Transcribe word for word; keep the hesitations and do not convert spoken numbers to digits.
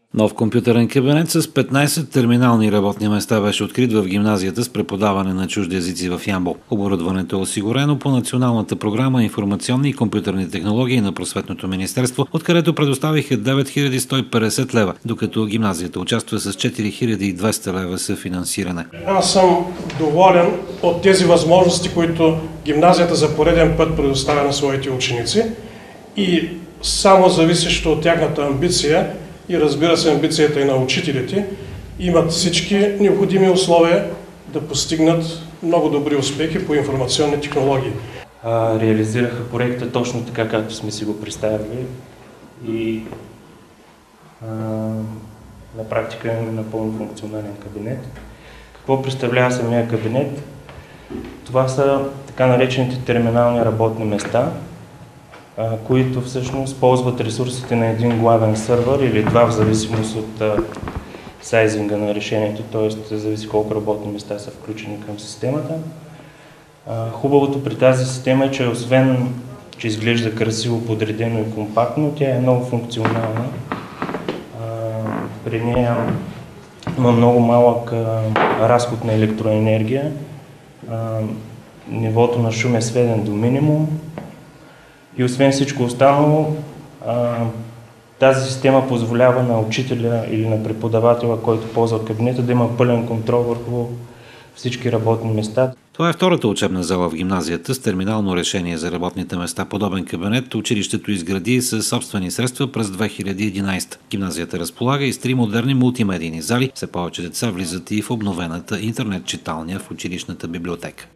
Нов компютърен кабинет с петнайсет терминални работни места беше открит в гимназията с преподаване на чужди езици в Ямбол. Оборудването е осигурено по националната програма Информационни и компютърни технологии на Просветното министерство, откъдето предоставиха девет хиляди сто и петдесет лева, докато гимназията участва с четири хиляди и двеста лева съфинансиране. Аз съм доволен от тези възможности, които гимназията за пореден път предоставя на своите ученици и само зависещо от тяхната амбиция и разбира се амбицията и на учителите, имат всички необходими условия да постигнат много добри успехи по информационни технологии. А, реализираха проекта точно така, както сме си го представили и а, на практика имаме напълно функционален кабинет. Какво представлява самия кабинет? Това са така наречените терминални работни места, които всъщност ползват ресурсите на един главен сървър или два в зависимост от а, сайзинга на решението, т.е. зависи колко работни места са включени към системата. А, хубавото при тази система е, че освен, че изглежда красиво, подредено и компактно, тя е много функционална. А, при нея има много малък а, разход на електроенергия, а, нивото на шум е сведен до минимум. И освен всичко останало, тази система позволява на учителя или на преподавателя, който ползва кабинета, да има пълен контрол върху всички работни места. Това е втората учебна зала в гимназията с терминално решение за работните места. Подобен кабинет училището изгради със собствени средства през две хиляди и единайсета. Гимназията разполага и с три модерни мултимедийни зали. Все повече деца влизат и в обновената интернет читалня в училищната библиотека.